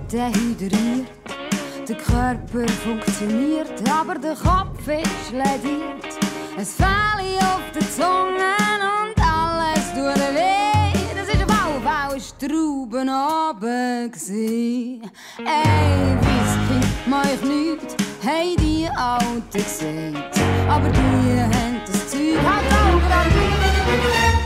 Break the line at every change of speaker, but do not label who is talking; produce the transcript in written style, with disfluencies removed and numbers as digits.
dehydriert. Der Körper funktioniert, aber der Kopf ist lediert. Es fehlt auf der Zunge und alles tut weh. Das ist auf alle Straubenabend gsi. Ey, Whisky, mach ich nichts, haben die Alten gesagt. Aber die haben das Zeug halt auch grad nicht.